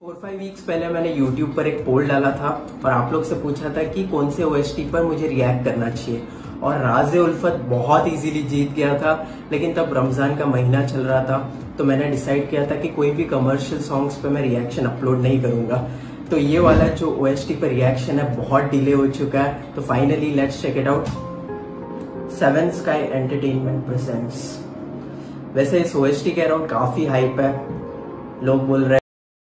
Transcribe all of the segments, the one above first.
4-5 weeks पहले मैंने YouTube पर एक पोल डाला था और आप लोग से पूछा था कि कौन से OST पर मुझे रिएक्ट करना चाहिए। और राज़े उल्फत बहुत इजीली जीत गया था, लेकिन तब रमजान का महीना चल रहा था तो मैंने डिसाइड किया था कि कोई भी कमर्शियल सॉन्ग्स पे मैं रिएक्शन अपलोड नहीं करूंगा। तो ये वाला जो OST पर रिएक्शन है बहुत डिले हो चुका है, तो finally let's check it out. Seven sky entertainment presents. वैसे इस OST के अराउंड काफी हाइप है, लोग बोल रहे हैं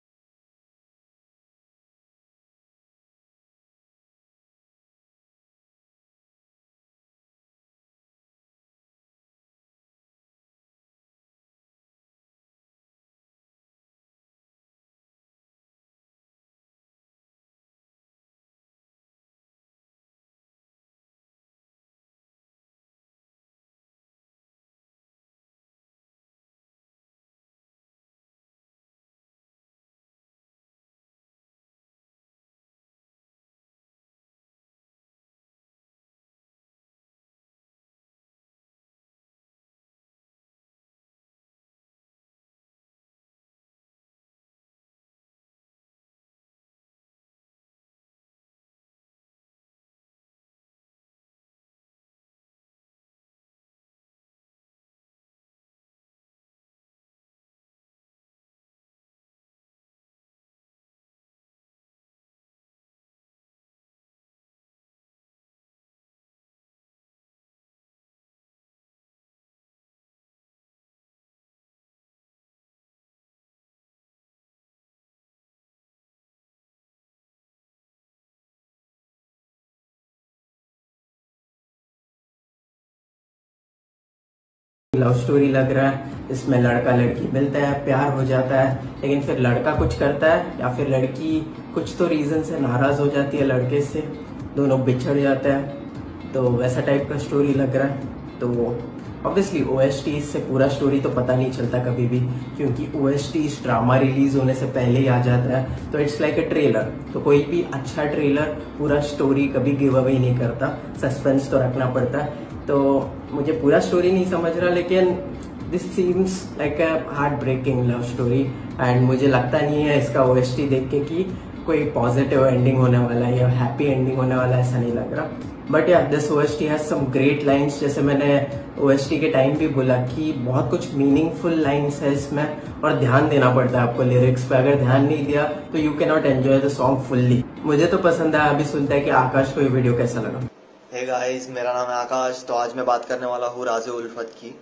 लव स्टोरी लग रहा है। इसमें लड़का लड़की मिलता है, प्यार हो जाता है, लेकिन फिर लड़का कुछ करता है या फिर लड़की कुछ तो रीजन से नाराज हो जाती है लड़के से, दोनों बिछड़ जाते हैं। तो वैसा टाइप का स्टोरी लग रहा है। तो ऑब्वियसली OST से पूरा स्टोरी तो पता नहीं चलता कभी भी, क्योंकि OST ड्रामा रिलीज होने से पहले ही आ जाता है। तो इट्स लाइक अ ट्रेलर। तो कोई भी अच्छा ट्रेलर पूरा स्टोरी कभी गिव अवे नहीं करता, सस्पेंस तो रखना पड़ता है। तो मुझे पूरा स्टोरी नहीं समझ रहा, लेकिन this seems like a heart breaking love story and मुझे लगता नहीं है इसका OST देख के कि कोई पॉजिटिव एंडिंग होने वाला है या हैप्पी एंडिंग होने वाला है, ऐसा नहीं लग रहा। बट या this OST has some great lines. जैसे मैंने OST के टाइम भी बोला कि बहुत कुछ मीनिंगफुल लाइन्स है इसमें और ध्यान देना पड़ता है आपको लिरिक्स पे। अगर ध्यान नहीं दिया तो you can not enjoy the song fully. मुझे तो पसंद है। अभी सुनता है कि आकाश को ये वीडियो कैसा लगा। हे गाइस, मेरा नाम है आकाश। तो आज मैं बात करने वाला हूँ राज़े उल्फत की।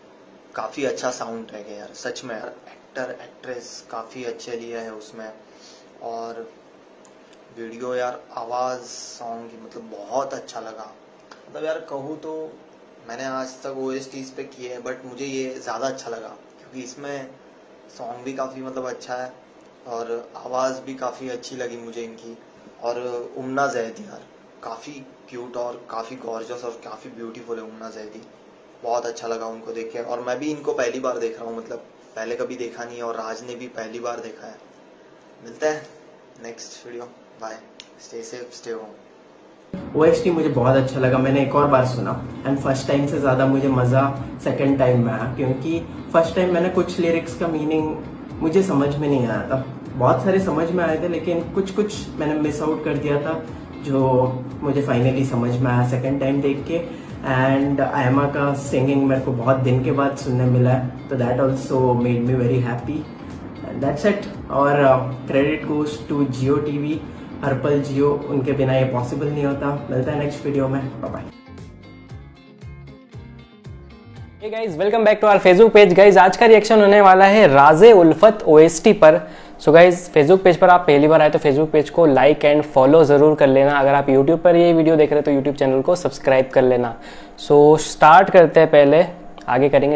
काफ़ी अच्छा साउंड ट्रैक है यार, सच में यार। एक्टर एक्ट्रेस काफ़ी अच्छे लिए है उसमें, और वीडियो यार, आवाज़ सॉन्ग की मतलब बहुत अच्छा लगा। मतलब यार कहूँ तो मैंने आज तक OSTs पे किए हैं, बट मुझे ये ज़्यादा अच्छा लगा क्योंकि इसमें सॉन्ग भी काफ़ी मतलब अच्छा है और आवाज़ भी काफ़ी अच्छी लगी मुझे इनकी। और उम्ना जैदी यार काफ़ी क्यूट और काफ़ी गॉर्जस और काफ़ी ब्यूटीफुल है उम्ना जैदी। बहुत अच्छा लगा उनको देख के, और मैं भी इनको पहली बार देख रहा हूँ, मतलब पहले कभी देखा नहीं है, और राज ने भी पहली बार देखा है। मिलते हैं next video. Bye, stay safe, stay home. OST मुझे बहुत अच्छा लगा, मैंने एक और बार सुना एंड फर्स्ट टाइम से ज़्यादा मुझे मज़ा सेकंड टाइम में आया, क्योंकि फर्स्ट टाइम मैंने कुछ लिरिक्स का मीनिंग मुझे समझ में नहीं आया था। बहुत सारे समझ में आए थे, लेकिन कुछ कुछ मैंने मिस आउट कर दिया था जो मुझे फाइनली समझ में आया सेकंड टाइम देख के। एंड आयमा का सिंगिंग मेरे को बहुत दिन के बाद सुनने मिला है, तो that also made me very happy. That's it. और credit goes to Jio TV, हर्पल जियो, उनके बिना ये पॉसिबल नहीं होता। मिलता है नेक्स्ट वीडियो में, bye bye. Hey guys, welcome back to our Facebook page. Guys, आज का रिएक्शन होने वाला है राज़े उल्फत OST पर। सो गाइस, फेसबुक पेज पर आप पहली बार आए तो फेसबुक पेज को लाइक एंड फॉलो जरूर कर लेना। अगर आप यूट्यूब पर ये वीडियो देख रहे हैं तो यूट्यूब चैनल को सब्सक्राइब कर लेना। सो स्टार्ट करते हैं, पहले आगे करेंगे।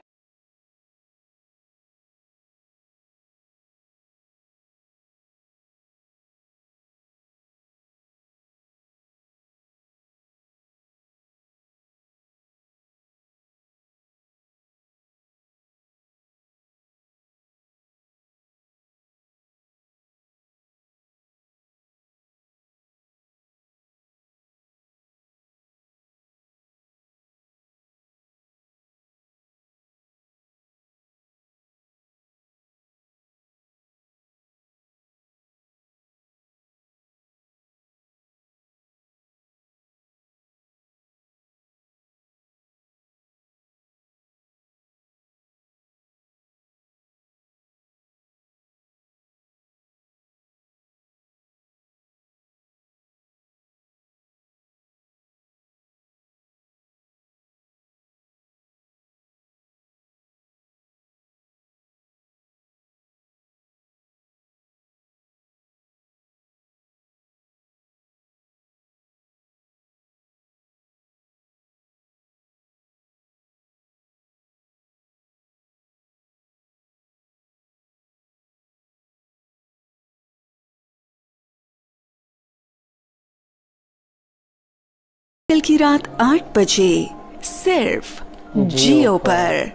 कल की रात 8 बजे सिर्फ जियो पर।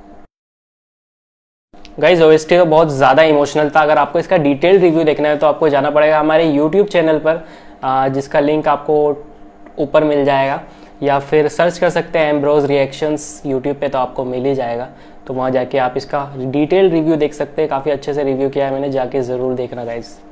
गाइज ओएसटी तो बहुत ज़्यादा इमोशनल था। अगर आपको इसका डिटेल रिव्यू देखना है तो आपको जाना पड़ेगा हमारे यूट्यूब चैनल पर, जिसका लिंक आपको ऊपर मिल जाएगा, या फिर सर्च कर सकते हैं एम्ब्रोज रिएक्शंस यूट्यूब पे, तो आपको मिल ही जाएगा। तो वहाँ जाके आप इसका डिटेल रिव्यू देख सकते हैं। काफ़ी अच्छे से रिव्यू किया है मैंने, जाके ज़रूर देखना गाइज।